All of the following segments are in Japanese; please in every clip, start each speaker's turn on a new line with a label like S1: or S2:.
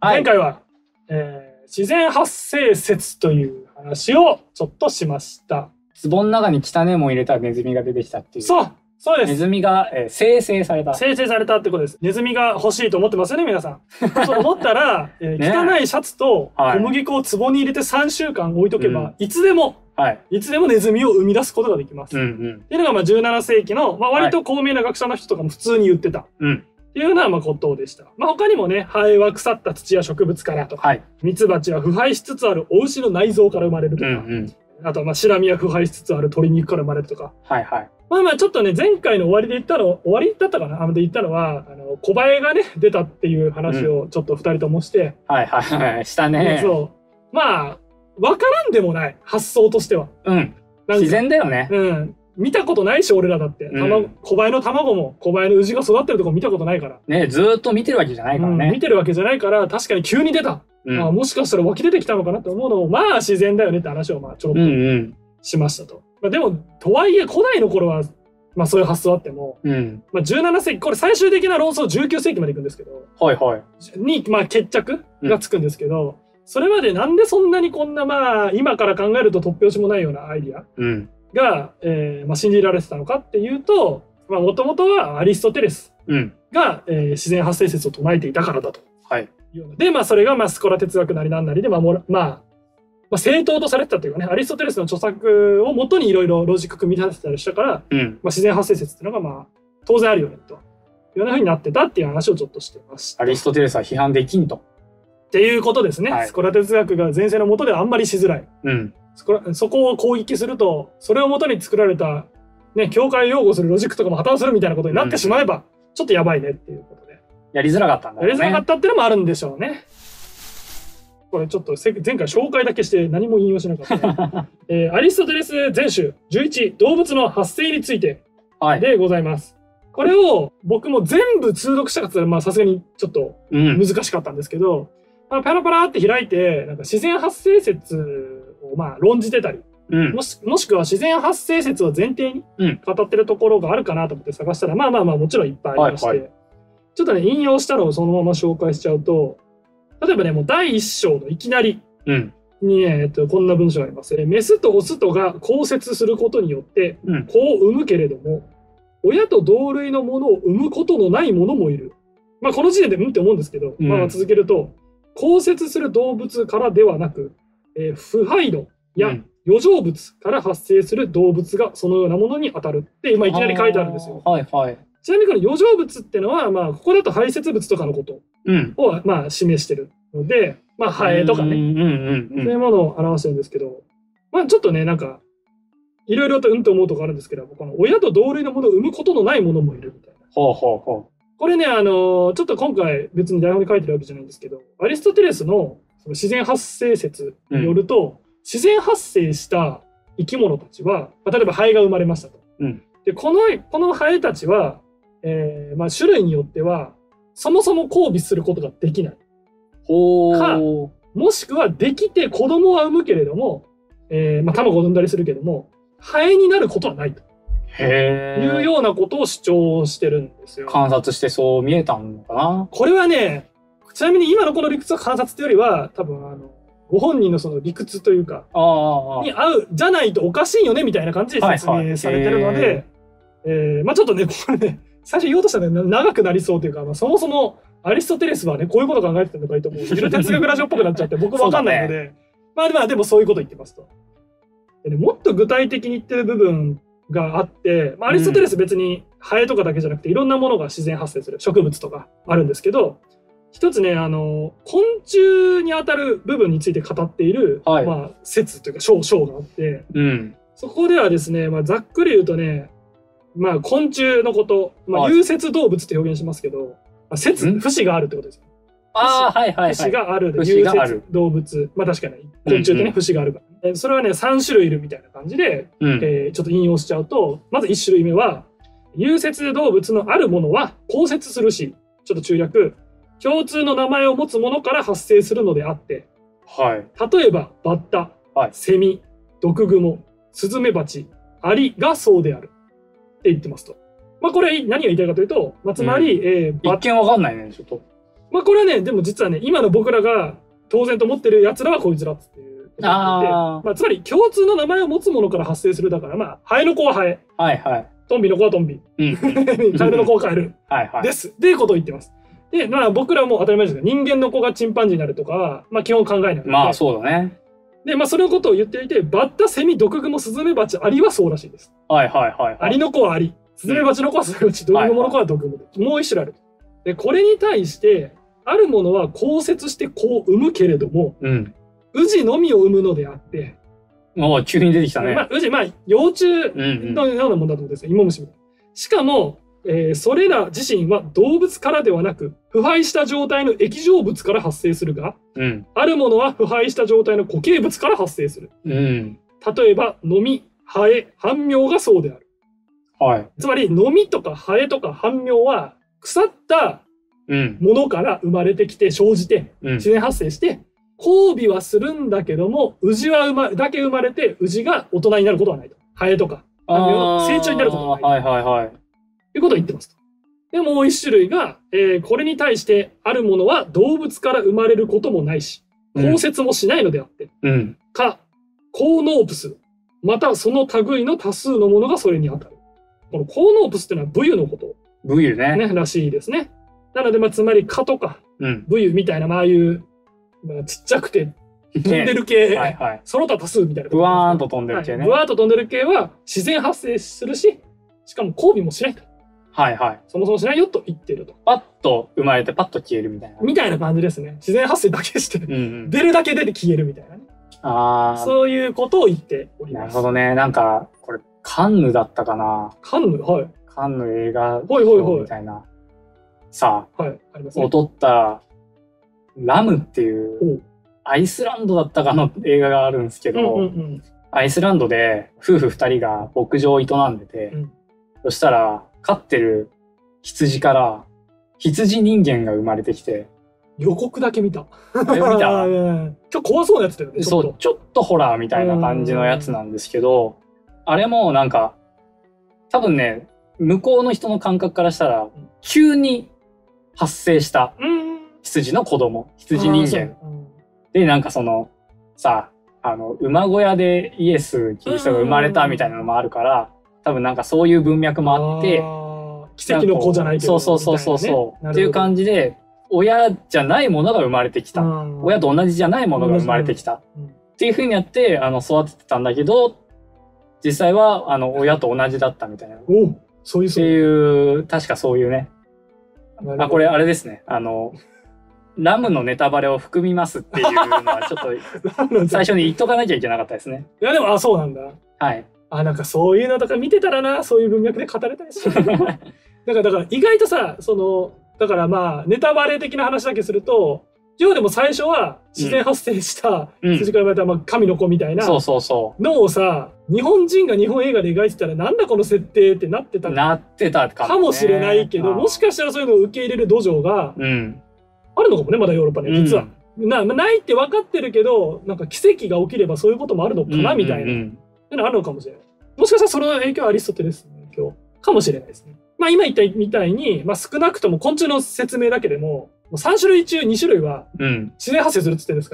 S1: 前回は、自然発生説という話をちょっとしました。
S2: 壺の中に汚いもん入れたらネズミが出てきたっていう。
S1: そうです。
S2: ネズミが、生成された。
S1: 生成されたってことです。ネズミが欲しいと思ってますよね、皆さん。そう思ったら、汚いシャツと小麦粉を壺に入れて3週間置いとけば、いつでもネズミを生み出すことができます。っていうのが17世紀の、割と高名な学者の人とかも普通に言ってた。っていうようなことでした。他にもね、ハエは腐った土や植物からとか、ミツバチは腐敗しつつあるお牛の内臓から生まれるとか、あとシラミは腐敗しつつある鶏肉から生まれるとか。ちょっとね、前回の終わりで言ったの、終わりだったかなで言ったのは、小バエがね、出たっていう話をちょっと2人ともして。
S2: したね。
S1: そう。わからんでもない。発想としては。
S2: 自然だよね。
S1: 見たことないし、俺らだって。小バエの卵も、小バエのウジが育ってるとこ見たことないから。
S2: ね、ずーっと見てるわけじゃないからね。
S1: 見てるわけじゃないから、確かに急に出た。もしかしたら湧き出てきたのかなって思うのも、自然だよねって話をちょろっとしましたと。でも、とはいえ、古代の頃は、そういう発想あっても、17世紀、これ最終的な論争19世紀までいくんですけど、に、決着がつくんですけど、それまでなんでそんなにこんな、今から考えると突拍子もないようなアイディアが、信じられてたのかっていうと、もともとはアリストテレスが、自然発生説を唱えていたからだと。で、それがスコラ哲学なりなんなりで、正当とされてたというかね、アリストテレスの著作をもとにいろいろロジック組み立てたりしたから、自然発生説っていうのが当然あるよねというようなふうになってたっていう話をちょっとしてました。
S2: アリストテレスは批判できんと。
S1: っていうことですね。スコラ哲学が前世のもとではあんまりしづらい。そこを攻撃すると、それをもとに作られた、教会を擁護するロジックとかも破綻するみたいなことになってしまえば、ちょっとやばいねっていうことで。
S2: やりづらかったんだね。
S1: やりづらかったっていうのもあるんでしょうね。これちょっと前回紹介だけして何も引用しなかった、アリストテレス全集11動物の発生についてでございます。これを僕も全部通読したかったらさすがにちょっと難しかったんですけど、パラパラって開いて自然発生説を論じてたり、もしくは自然発生説を前提に語ってるところがあるかなと思って探したらもちろんいっぱいありまして、ちょっとね引用したのをそのまま紹介しちゃうと、例えばね、もう第一章のいきなりに、こんな文章があります。メスとオスとが交接することによって子を産むけれども、親と同類のものを産むことのないものもいる。この時点でって思うんですけど、続けると、交接する動物からではなく、腐敗土や余剰物から発生する動物がそのようなものに当たるって、いきなり書いてあるんですよ。ちなみにこの余剰物っていうのは、ここだと排泄物とかのことを、示してるので、ハエとかね、そういうものを表してるんですけど、ちょっとね、いろいろと思うとこあるんですけど、この親と同類のものを産むことのないものもいるみたいな。これね、ちょっと今回別に台本に書いてるわけじゃないんですけど、アリストテレスのその自然発生説によると、自然発生した生き物たちは、例えばハエが生まれましたと。で、このハエたちは、種類によってはそもそも交尾することができないか、もしくはできて子供は産むけれども、卵を産んだりするけどもハエになることはないというようなことを主張してるんですよ。
S2: 観察してそう見えたのかな。
S1: これはね、ちなみに今のこの理屈は観察というよりは多分ご本人のその理屈というかに合うじゃないとおかしいよねみたいな感じで説明されてるので、ちょっとねこれね最初言おうとしたら長くなりそうというか、そもそもアリストテレスはねこういうこと考えてたのかいと思う。ゆる哲学ラジオっぽくなっちゃって僕もわかんないので、でもそういうこと言ってますと。でね、もっと具体的に言ってる部分があって、アリストテレス別にハエとかだけじゃなくていろんなものが自然発生する植物とかあるんですけど、一つね昆虫にあたる部分について語っている、説というか章があって、そこではですね、ざっくり言うとね、昆虫のこと、有節動物って表現しますけど、節があるってことです。節があるで有節動物、確かに昆虫ってね節があるから、それはね3種類いるみたいな感じで、ちょっと引用しちゃうと、まず1種類目は有節動物のあるものは交接するし、ちょっと中略、共通の名前を持つものから発生するのであって、例えばバッタ、セミ、毒グモ、スズメバチ、アリがそうであるって言ってますと。これ何が言いたいかというと、つまり、
S2: 一見わかんないね、ちょっと。
S1: まあこれはね、でも実はね、今の僕らが当然と思ってる奴らはこいつらっていうことまあつまり共通の名前を持つものから発生するだから、まあハエの子はハエ。
S2: はいはい。
S1: トンビの子はトンビ。カエルの子はカエル。
S2: はいはい。
S1: です。っていうことを言ってます。で、まあ僕らも当たり前ですけど、人間の子がチンパンジーになるとか、まあ基本考えないので。
S2: まあそうだね。
S1: で、まあそのことを言っていて、バッタ、セミ、毒グモ、スズメバチ、アリはそうらしいです。
S2: はいはいはい。
S1: アリの子はアリ。スズメバチの子はスズメバチ。毒グモの子は毒グモで。もう一種類ある。で、これに対して、あるものは交接して子を産むけれども、ウジのみを産むのであって、
S2: 急に出てきたね。
S1: まあ、ウジ、まあ、幼虫のようなものだと思うんですよ。芋虫みたいな。しかも、それら自身は動物からではなく、腐敗した状態の液状物から発生するが、あるものは腐敗した状態の固形物から発生する。例えば、ノミ、ハエ、半苗がそうである。はい、つまり、ノミとかハエとか半苗は、腐ったものから生まれてきて、生じて、自然発生して、交尾はするんだけども、ウジはだけ生まれて、ウジが大人になることはないと。ハエとか、半苗の成長になることはない。ということを言ってますと。で、もう一種類が、これに対してあるものは動物から生まれることもないし、交接もしないのであって、コーノープス、またその類の多数のものがそれに当たる。このコーノープスっていうのはブユのこと。
S2: ブユね。
S1: らしいですね。なので、まあ、つまり蚊とか、ブユみたいな、まあ、ああいう、まあ、ちっちゃくて飛んでる系、その他多数みたいな。
S2: ブワーンと飛んでる系ね。
S1: ブワーンと飛んでる系は自然発生するし、しかも交尾もしないと。そもそもしないよと言ってると。
S2: パッと生まれてパッと消えるみたいな。
S1: みたいな感じですね。自然発生だけして、出るだけ出て消えるみたいなね。そういうことを言っております。
S2: なるほどね。なんか、これ、カンヌだったかな。
S1: カンヌ
S2: カンヌ映画みたいな。さあ、を撮ったラムっていうアイスランドだったかの映画があるんですけど、アイスランドで夫婦2人が牧場を営んでて、そしたら飼ってる羊から羊人間が生まれてきて、
S1: 予告だけ見た。
S2: 見た
S1: ちょっと怖そうなやつだよね。
S2: そう、ちょっとホラーみたいな感じのやつなんですけど、あれもなんか多分ね、向こうの人の感覚からしたら急に発生した羊の子供、羊人間で、なんかそのさ、馬小屋でイエス・キリストが生まれたみたいなのもあるから、多分なんかそういう文脈もあって、
S1: 奇跡の子じゃないけど、
S2: そうっていう感じで、親じゃないものが生まれてきた、親と同じじゃないものが生まれてきたっていうふうにやって育ててたんだけど、実際は親と同じだったみたいな。
S1: そういう
S2: っていう、確かそういうね。これあれですね。ラムのネタバレを含みますっていうのはちょっと最初に言っとかなきゃいけなかったですね。
S1: いやでもそうなんだ。
S2: はい。
S1: なんかそういうのとか見てたらな、そういう文脈で語れたりする。だから意外とさ、だからまあネタバレ的な話だけすると、要でも最初は自然発生した筋から生まれたまあ神の子みたいなのをさ、日本人が日本映画で描いてたらなんだこの設定ってなってたかもしれないけど、もしかしたらそういうのを受け入れる土壌があるのかもね、まだヨーロッパね、実は。ないって分かってるけど、なんか奇跡が起きればそういうこともあるのかなみたいなのあるのかもしれない。もしかしたらその影響はアリストテレスの影響かもしれないですね。まあ今言ったみたいに、まあ少なくとも昆虫の説明だけでも、3種類中2種類は自然発生するって言ってるんですから、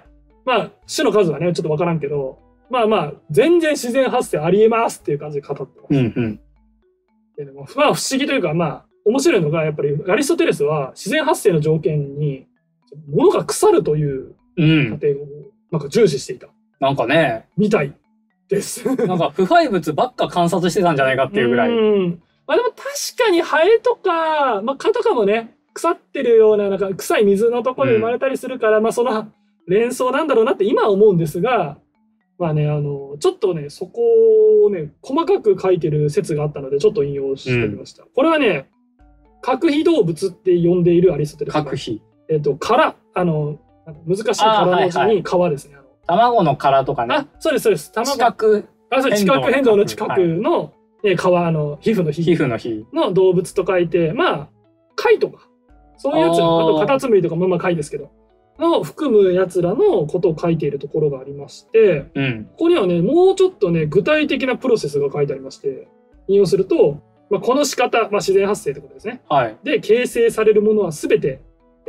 S1: まあ種の数はねちょっと分からんけど、まあ全然自然発生ありえますっていう感じで語ってます。でもまあ不思議というか、まあ面白いのがやっぱりアリストテレスは自然発生の条件に物が腐るという過程をなんか重視していた。
S2: なんかね、
S1: みたいです。
S2: なんか腐敗物ばっか観察してたんじゃないかっていうぐらい。
S1: まあでも確かにハエとか、まあ蚊とかもね、腐ってるような、なんか臭い水のところで生まれたりするから、まあその連想なんだろうなって今は思うんですが、まあね、ちょっとね、そこをね、細かく書いてる説があったので、ちょっと引用してみました。これはね、核被動物って呼んでいるアリストテレス。
S2: 核被。
S1: 殻、難しい殻の字に皮ですね。
S2: 卵の殻とかね。
S1: そうです、そうです。
S2: 地殻
S1: 変動の地殻の皮、皮膚の皮の動物と書いて、まあ、貝とか、そういうやつ、あとカタツムリとかもまあ貝ですけど、の含むやつらのことを書いているところがありまして、ここにはね、もうちょっとね、具体的なプロセスが書いてありまして、引用すると、まあ、この仕方、まあ、自然発生ってことですね。で、形成されるものはすべて、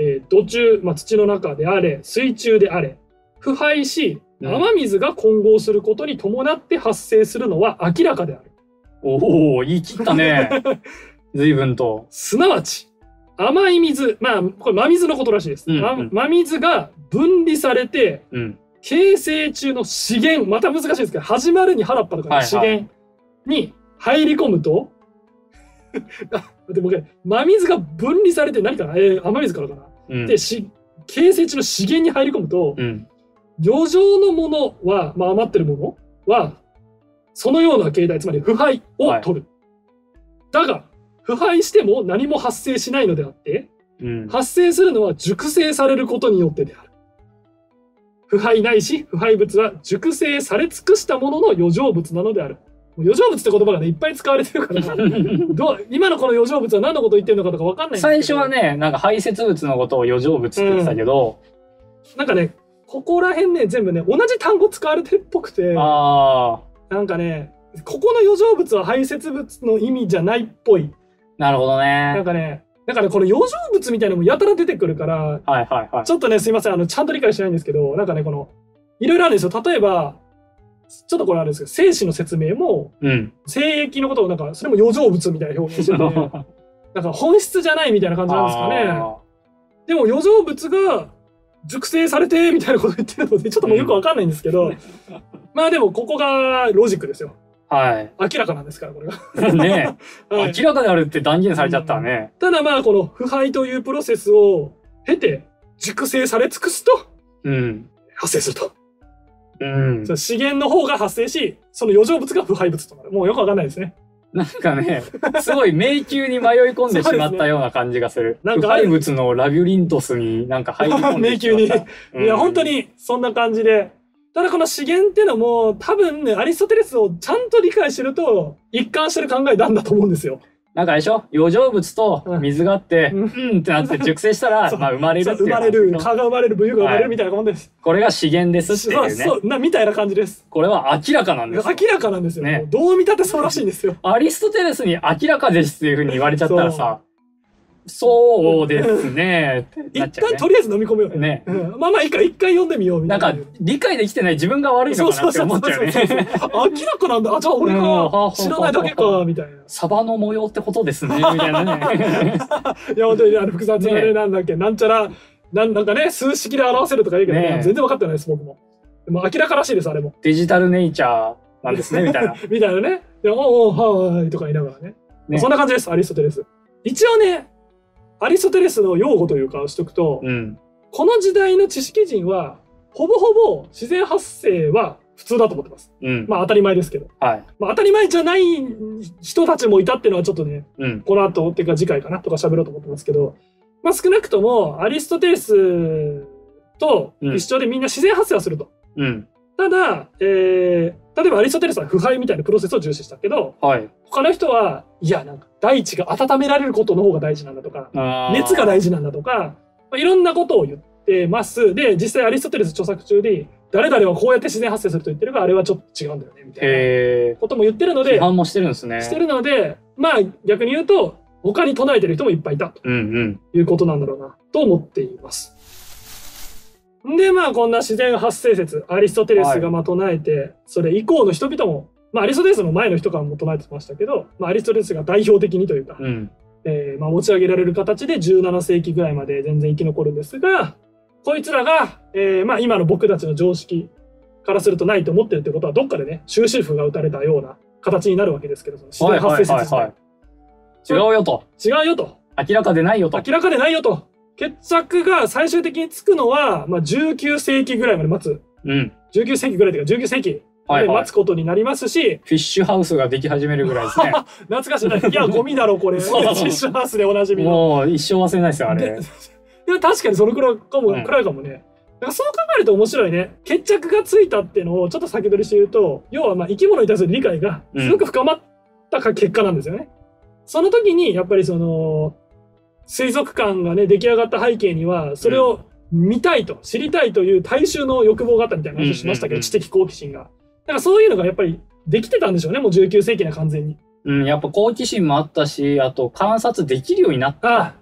S1: 土中、土の中であれ、水中であれ、腐敗し、雨水が混合することに伴って発生するのは明らかである。
S2: おお、言い切ったね。随分と。
S1: すなわち、甘い水、これ真水のことらしいです。真水が分離されて、形成中の資源、また難しいですけど、始まるに原っぱとかの資源に入り込むと、でも真水が分離されて何かな、雨水からかな。で、形成中の資源に入り込むと、余剰のものは、余ってるものは、そのような形態、つまり腐敗を取る。だが、腐敗しても何も発生しないのであって、発生するのは熟成されることによってである。腐敗ないし、腐敗物は熟成され尽くしたものの余剰物なのである。余剰物って言葉がね、いっぱい使われてるから、今のこの余剰物は何のことを言ってるのかとか分かんないんですけど。
S2: 最初はね、なんか排泄物のことを余剰物って言ってたけど、
S1: なんかね、ここら辺ね、全部ね、同じ単語使われてるっぽくて、なんかね、ここの余剰物は排泄物の意味じゃないっぽい。
S2: なるほどね。
S1: なんかね、この余剰物みたいなのもやたら出てくるから、ちょっとね、すいません、ちゃんと理解してないんですけど、なんかね、いろいろあるんですよ。例えば、ちょっとこれあるんですけど、精子の説明も、精液のことをそれも余剰物みたいな表現してて、なんか本質じゃないみたいな感じなんですかね。でも余剰物が熟成されてみたいなこと言ってるので、ちょっともうよくわかんないんですけど、でもここがロジックですよ。明らかなんですから、これが。
S2: ねえ。明らかであるって断言されちゃったね。
S1: ただこの腐敗というプロセスを経て、熟成され尽くすと、発生すると。資源の方が発生し、その余剰物が腐敗物となる。もうよくわかんないですね。
S2: なんかね、すごい迷宮に迷い込んでしまったような感じがする。腐敗物のラビュリントスになんか入り込んでしまった。
S1: 迷宮に。いや、本当にそんな感じで。ただこの資源っていうのも多分ね、アリストテレスをちゃんと理解してると一貫してる考えなんだと思うんですよ。
S2: なんかあれでしょ、余剰物と水があって、ってなって熟成したら、生まれるっていう。
S1: 生まれる、蚊が生まれる、ブユが生まれるみたいなもんです。
S2: これが資源ですっていうね。
S1: そうみたいな感じです。
S2: これは明らかなんですよ。
S1: 明らかなんですよ。ね、どう見たってそうらしいんですよ。
S2: アリストテレスに明らかですっていうふうに言われちゃったらさ、そうですね。
S1: 一旦とりあえず飲み込むよね。いいか、一回読んでみようみたいな。
S2: なんか、理解できてない自分が悪いのかなって思っちゃうね。
S1: 明らかなんだ。じゃあ俺が知らないだけか、みたいな。
S2: サバの模様ってことですね、みたいなね。
S1: いや、本当に複雑なね、なんだっけ、なんちゃら、なんかね、数式で表せるとか言うけど、全然分かってないです、僕も。でも明らからしいです、あれも。
S2: デジタルネイチャーなんですね、みたいな。
S1: みたいなね。はい、とか言いながらね。そんな感じです、アリストテレス。一応ね、アリストテレスの用語というかをしとくと、この時代の知識人はほぼほぼ自然発生は普通だと思ってます。当たり前ですけど、当たり前じゃない人たちもいたっていうのはちょっとね、この後っていうか次回かなとか喋ろうと思ってますけど、少なくともアリストテレスと一緒でみんな自然発生はすると。ただ、例えばアリストテレスは腐敗みたいなプロセスを重視したけど、他の人はいや、なんか大地が温められることの方が大事なんだとか、熱が大事なんだとか、いろんなことを言ってます。で、実際アリストテレス著作中で誰々はこうやって自然発生すると言ってるが、あれはちょっと違うんだよねみたいなことも言ってるので、
S2: 批判もしてるんですね。
S1: してるので、逆に言うと他に唱えてる人もいっぱいいたということなんだろうなと思っています。で、こんな自然発生説、アリストテレスが唱えて、それ以降の人々も、アリストテレスの前の人からも唱えてましたけど、アリストテレスが代表的にというか、持ち上げられる形で17世紀ぐらいまで全然生き残るんですが、こいつらが、今の僕たちの常識からするとないと思ってるってことは、どっかでね、終止符が打たれたような形になるわけですけど、その自然発生説自体。
S2: 違うよと。
S1: 違うよと。
S2: 明らかでないよと。
S1: 明らかでないよと。決着が最終的につくのは、19世紀ぐらいまで待つ。19世紀ぐらいというか、19世紀まで待つことになりますし、
S2: フィッシュハウスができ始めるぐらいですね。
S1: 懐かしいね。いや、ゴミだろ、これ。フィッシュハウスでおなじみの。
S2: もう一生忘れないですよ、あれ。
S1: 確かにそのくらいかも、くらいかもね。そう考えると面白いね。決着がついたっていうのをちょっと先取りして言うと、要は生き物に対する理解がすごく深まった結果なんですよね。その時に、やっぱり水族館がね、出来上がった背景には、それを見たいと、知りたいという大衆の欲望があったみたいな話をしましたけど、知的好奇心が。だからそういうのがやっぱりできてたんでしょうね、もう19世紀には完全に。
S2: やっぱ好奇心もあったし、あと観察できるようになった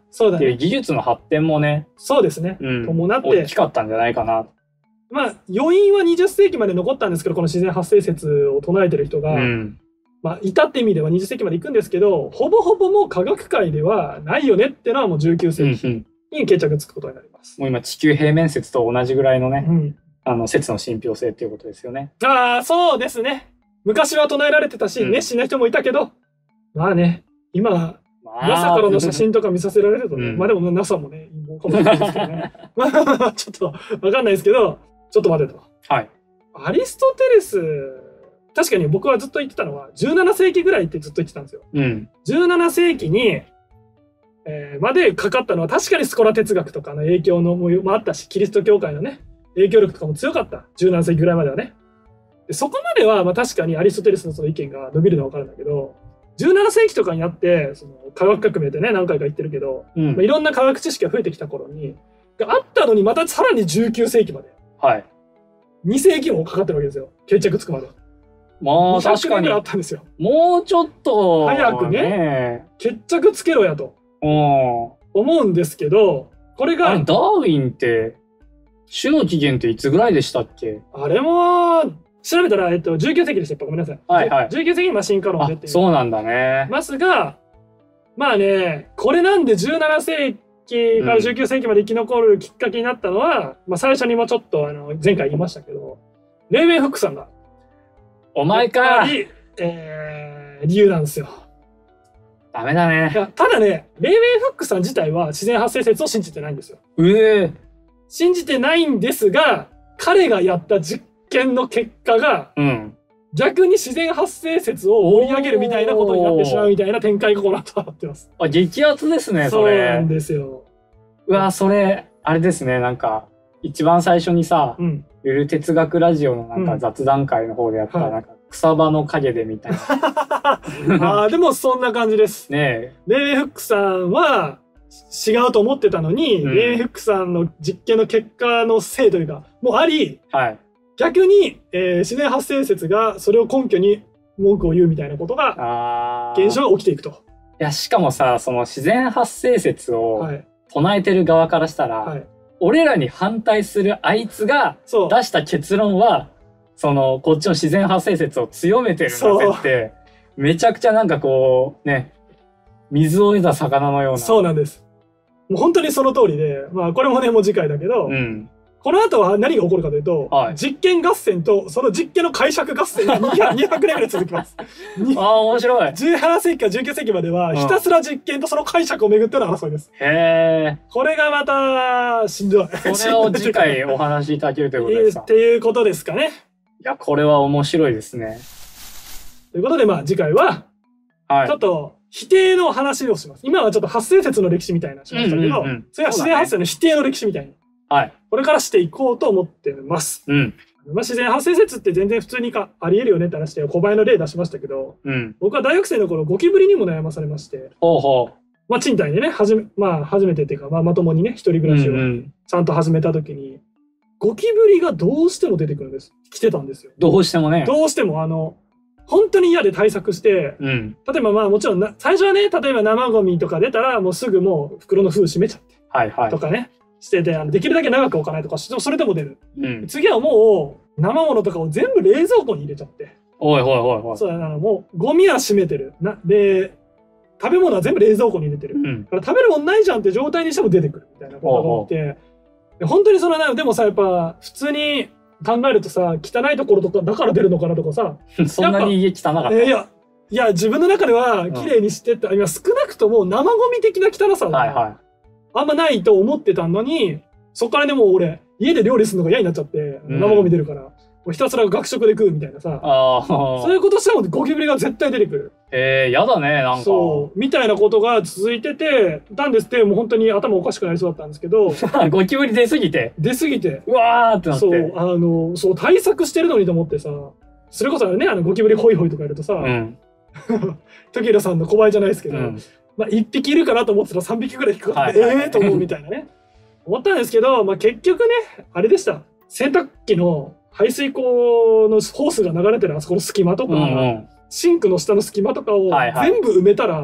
S1: そうだね。
S2: っていう技術の発展もね、
S1: そうですね。伴って。
S2: 大きかったんじゃないかな。
S1: まあ、余韻は20世紀まで残ったんですけど、この自然発生説を唱えてる人が、まあ、いたって意味では20世紀まで行くんですけど、ほぼほぼもう科学界ではないよねっていうのはもう19世紀に決着つくことになります。
S2: もう今、地球平面説と同じぐらいのね、説の信憑性っていうことですよね。
S1: ああ、そうですね。昔は唱えられてたし、熱心な人もいたけど、まあね、今、NASA からの写真とか見させられるとね、まあでも NASA もね、陰謀かもしれないですけどね。まあ、ちょっとわかんないですけど、ちょっと待てと。
S2: はい。
S1: アリストテレス、確かに僕はずっと言ってたのは、17世紀ぐらいってずっと言ってたんですよ。17世紀に、までかかったのは確かにスコラ哲学とかの影響のもあったし、キリスト教会のね、影響力とかも強かった。17世紀ぐらいまではね。でそこまではまあ確かにアリストテレスのその意見が伸びるのは分かるんだけど、17世紀とかになってその科学革命ってね何回か言ってるけど、まあ、いろんな科学知識が増えてきた頃にあったのにまたさらに19世紀まで、2世紀もかかってるわけですよ、決着つくまで。
S2: まあ確かに
S1: あったんですよ。
S2: もうちょっと
S1: 早くね決着つけろやと思うんですけど、これが
S2: ダーウィンって種の起源っていつぐらいでしたっけ？
S1: あれも調べたら、19世紀でした。ごめんなさい。19世紀に進化論でっていう。
S2: そうなんだね。
S1: ますが、まあね、これなんで17世紀から19世紀まで生き残るきっかけになったのは、まあ最初にもちょっと前回言いましたけど、レーウェンフックさんが。
S2: お前か。
S1: 理由なんですよ。
S2: ダメだね。
S1: ただね、レーウェンフックさん自体は自然発生説を信じてないんですよ。信じてないんですが、彼がやった実験の結果が、逆に自然発生説を盛り上げるみたいなことになってしまうみたいな展開がこの後なってます。
S2: 激アツですね、それ。
S1: そうなんですよ。
S2: うわ、それ、あれですね、なんか、一番最初にさ、ゆる哲学ラジオのなんか雑談会の方でやった、なんか、草場の陰でみたい
S1: な。でもそんな感じです。
S2: ね
S1: レーウェンフックさんは違うと思ってたのに、レーウェンフックさんの実験の結果のせいというか、もうあり、逆に、自然発生説がそれを根拠に文句を言うみたいなことが、現象が起きていくと。
S2: いや、しかもさ、その自然発生説を唱えてる側からしたら、俺らに反対するあいつが出した結論は、こっちの自然発生説を強めてるんだぜって、めちゃくちゃなんかこう、ね、水を得た魚のような。
S1: そうなんです。もう本当にその通りで、まあこれもね、もう次回だけど、この後は何が起こるかというと、実験合戦とその実験の解釈合戦が200年ぐらい続きます。
S2: 面白い。
S1: 17世紀から19世紀までは、ひたすら実験とその解釈をめぐっての争いです。これがまた、しんどい。
S2: それを次回お話しいただけるということですか。
S1: っていうことですかね。
S2: いや、これは面白いですね。
S1: ということで、まあ次回は、ちょっと否定の話をします。今はちょっと発生説の歴史みたいなしましたけど、それは自然発生の否定の歴史みたいな。これからしていこうと思ってます。まあ自然発生説って全然普通にありえるよねって話で小林の例出しましたけど、僕は大学生の頃ゴキブリにも悩まされまして、まあ賃貸でね、初めてっていうか、まともにね、一人暮らしをちゃんと始めた時に、ゴキブリがどうしても出てくるんです。来てたんですよ。
S2: どうしてもね。
S1: どうしても本当に嫌で対策して、例えばまあもちろん最初はね、例えば生ゴミとか出たらもうすぐもう袋の封閉めちゃって、とかね。してて、できるだけ長く置かないとか、それでも出る。次はもう、生物とかを全部冷蔵庫に入れちゃって。そうもう、ゴミは閉めてる。で、食べ物は全部冷蔵庫に入れてる。だから食べるもんないじゃんって状態にしても出てくるみたいなことが起きて、本当にでもさ、やっぱ、普通に考えるとさ、汚いところとか、だから出るのかなとかさ。
S2: そんなに家汚かった？
S1: いや、自分の中では綺麗にしてって、今少なくとも生ゴミ的な汚さは、あんまないと思ってたのに、そっからでも俺、家で料理するのが嫌になっちゃって、生ゴミ出るから、ひたすら学食で食うみたいなさ、そういうことしてもゴキブリが絶対出てくる。
S2: やだね、なんか。
S1: そう、みたいなことが続いてて、たんですって、もう本当に頭おかしくなりそうだったんですけど、
S2: ゴキブリ出すぎて。
S1: う
S2: わーってなって。
S1: そう、対策してるのにと思ってさ、それこそね、ゴキブリホイホイとかやるとさ、時宏さんの小林じゃないですけど、まあ1匹いるかなと思ってたら3匹ぐらい引っかかってと思うみたいなね思ったんですけど、まあ、結局ねあれでした。洗濯機の排水口のホースが流れてるあそこの隙間とか、シンクの下の隙間とかを全部埋めたら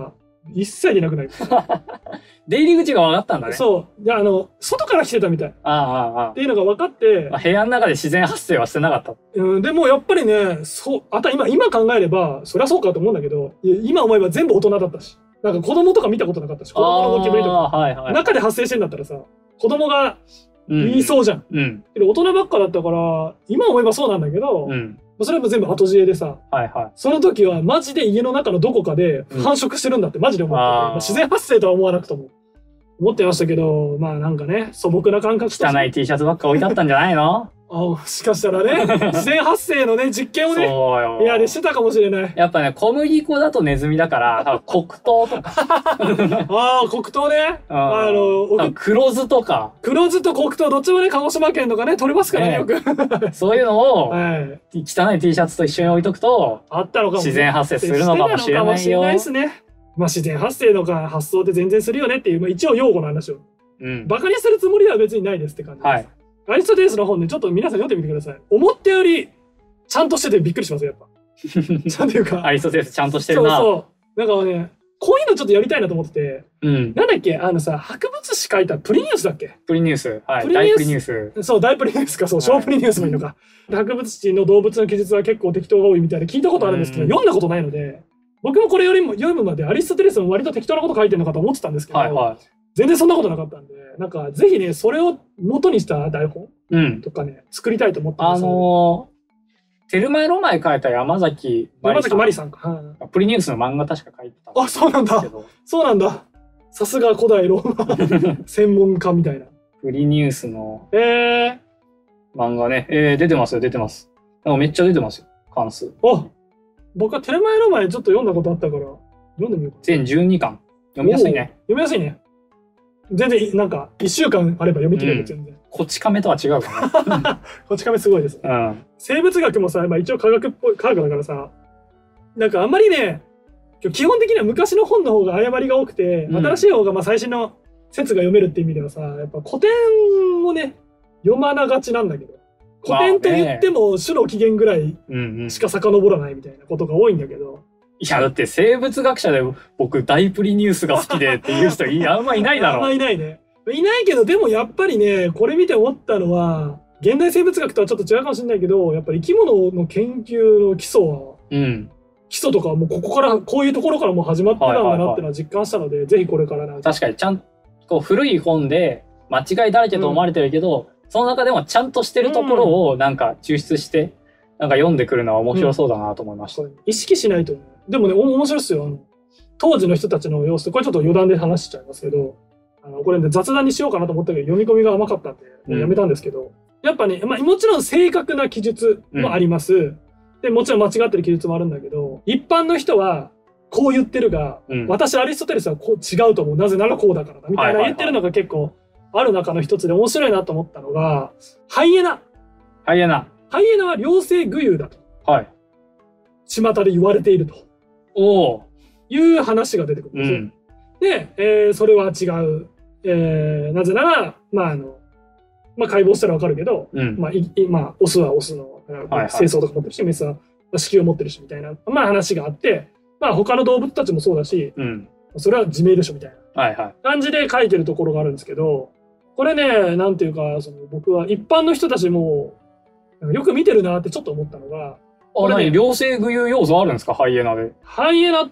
S1: 一切出なくなる。
S2: 出入り口が分かったんだね。
S1: そう。で、外から来てたみたい。っていうのが分かって。
S2: 部屋の中で自然発生はしてなかった。
S1: でもやっぱりね、今考えれば、そりゃそうかと思うんだけど、今思えば全部大人だったし。なんか子供とか見たことなかったし、子供のゴキブリとか。中で発生してんだったらさ、子供が言いそうじゃん。大人ばっかだったから、今思えばそうなんだけど、それも全部後知恵でさ、その時はマジで家の中のどこかで繁殖してるんだってマジで思ってて、自然発生とは思わなくとも思ってましたけど、まあなんかね、素朴な感覚として。
S2: 汚い T シャツばっか置いてあったんじゃないの？
S1: もしかしたらね、自然発生のね、実験をね、いやでしてたかもしれない。
S2: やっぱね、小麦粉だとネズミだから、黒糖とか。
S1: 黒糖ね。
S2: 黒酢とか。
S1: 黒酢と黒糖、どっちもね、鹿児島県とかね、取れますからね、よく。
S2: そういうのを、汚い T シャツと一緒に置いとくと、
S1: あったのかも。
S2: 自然発生するのかもしれないよ。
S1: ですね。まあ自然発生の発想で全然するよねっていう、一応用語の話を。バカにするつもりは別にないですって感じです。アリストテレスの本ね、ちょっと皆さん読んでみてください。思ったより、ちゃんとしててびっくりしますよ、やっぱ。ちゃんというか。
S2: アリストテレスちゃんとしてるな。
S1: そう。なんかね、こういうのちょっとやりたいなと思ってて、なんだっけ、博物誌書いたプリニウスだっけ？
S2: プリニウス。はい。大プリニウス。
S1: そう、大プリニウスか、そう、小プリニウスもいいのか。博物誌の動物の記述は結構適当が多いみたいな聞いたことあるんですけど、読んだことないので、僕もこれよりも読むまでアリストテレスも割と適当なこと書いてるのかと思ってたんですけど、全然そんなことなかったんで、なんかぜひね、それを元にした台本とかね、作りたいと思ってます。
S2: テルマエロマエ書いた山崎まりさんか。プリニウスの漫画確か書いてた。
S1: あ、そうなんだ。そうなんだ。さすが古代ローマ専門家みたいな。
S2: プリニウスの漫画ね。出てますよ、出てます。なんかめっちゃ出てますよ、関数。
S1: 僕はテルマエロマエちょっと読んだことあったから、読んでみようか。
S2: 全12巻。読みやすいね。
S1: 読みやすいね。全然、なんか、1週間あれば読み切れる、全然。
S2: こち亀とは違うか
S1: ね。こち亀すごいです。生物学もさ、一応科学だからさ、なんかあんまりね、基本的には昔の本の方が誤りが多くて、新しい方が最新の説が読めるっていう意味ではさ、やっぱ古典をね、読まながちなんだけど、古典と言っても種の起源ぐらいしか遡らないみたいなことが多いんだけど、
S2: いや、だって生物学者で僕大プリニウスが好きでっていう人あんまいないだろう。
S1: あんまいないね。いないけど、でもやっぱりね、これ見て思ったのは、現代生物学とはちょっと違うかもしれないけど、やっぱり生き物の研究の基礎は、基礎とかもうこういうところからもう始まってたんだなっていうのは実感したので、ぜひこれからなんか。
S2: 確かに、ちゃんと古い本で間違いだらけと思われてるけど、その中でもちゃんとしてるところをなんか抽出して、なんか読んでくるのは面白そうだなと思いました。
S1: 意識しないと。でもね、面白いっすよ。当時の人たちの様子、これちょっと余談で話しちゃいますけど、これね、雑談にしようかなと思ったけど、読み込みが甘かったんで、やめたんですけど、やっぱね、もちろん正確な記述もあります。で、もちろん間違ってる記述もあるんだけど、一般の人はこう言ってるが、私アリストテレスはこう違うと思う。なぜならこうだからだ。みたいな言ってるのが結構ある中の一つで面白いなと思ったのが、ハイエナは両生具有だと。巷で言われていると。いう話が出てくるんですよ。で、それは違う。なぜなら、解剖したらわかるけど、オスはオスの精巣とか持ってるし、メスは子宮を持ってるし、みたいな、話があって、他の動物たちもそうだし、それは自明でしょ、みたいな感じで書いてるところがあるんですけど、これね、なんていうか、僕は一般の人たちも、よく見てるなってちょっと思ったのが、
S2: 両生具有要素あるんですか、ハイエナで。
S1: ハイエナって、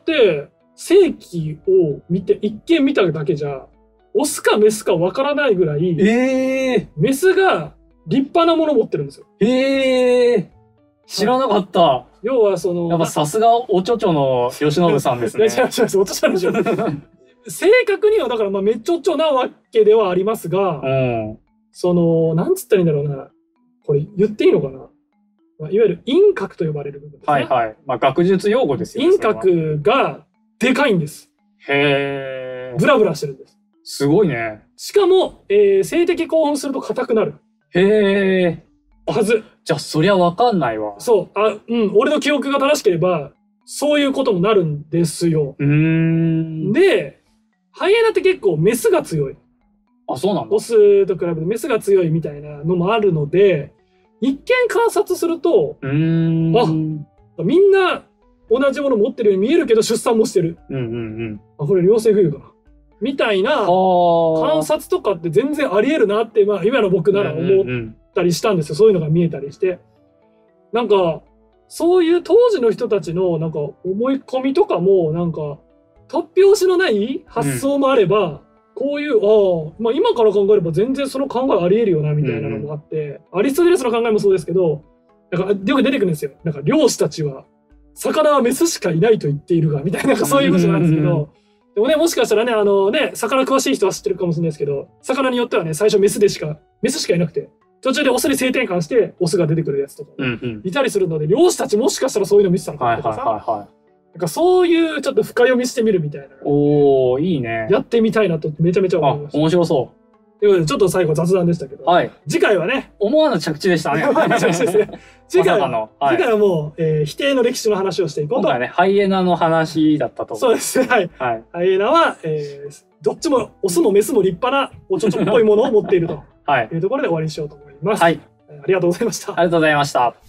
S1: 生期を一見見ただけじゃ、オスかメスかわからないぐらい、メスが立派なものを持ってるんですよ。
S2: 知らなかった。
S1: 要は
S2: やっぱさすがおちょちょの吉信さんですね。
S1: 違う、おちょちょでしょ。正確には、だからめちょちょなわけではありますが、なんつったらいいんだろうな。これ言っていいのかな。いわゆる陰核と呼ばれる部分ですね。
S2: 学術用語ですよね。
S1: 陰核がでかいんです。ブラブラしてるんです。
S2: すごいね。
S1: しかも、性的興奮すると硬くなる。はず。
S2: じゃあ、そりゃわかんないわ。
S1: そう。俺の記憶が正しければ、そういうこともなるんですよ。で、ハイエナって結構メスが強い。
S2: そうなんだ。
S1: オスと比べてメスが強いみたいなのもあるので、一見観察すると、みんな同じもの持ってるように見えるけど出産もしてる。あ、これ両性不育かな。みたいな観察とかって全然ありえるなって、まあ今の僕なら思ったりしたんですよ。そういうのが見えたりして。なんか、そういう当時の人たちのなんか思い込みとかも、なんか、突拍子のない発想もあれば、こういう、まあ今から考えれば全然その考えありえるよな、みたいなのもあって、アリストテレスの考えもそうですけど、なんかよく出てくるんですよ。なんか漁師たちは、魚はメスしかいないと言っているが、みたいな、そういうことなんですけど、でもね、もしかしたらね、魚詳しい人は知ってるかもしれないですけど、魚によってはね、最初メスしかいなくて、途中でオスに性転換してオスが出てくるやつとか、いたりするので、漁師たちもしかしたらそういうの見てたのかなとかさ、なんかそういうちょっと深読みしてみるみたいな。
S2: おー、いいね。
S1: やってみたいなとめちゃめちゃ思いました。
S2: 面白そう。
S1: ということで、ちょっと最後雑談でしたけど、次回はね、
S2: 思わぬ着地でしたね。
S1: 次回はもう、否定の歴史の話をしていこうと。
S2: 今回ね、ハイエナの話だったと思う。
S1: そうですね。はい。ハイエナは、どっちもオスもメスも立派なおちょちょっぽいものを持っているというところで終わりにしようと思います。はい。ありがとうございました。
S2: ありがとうございました。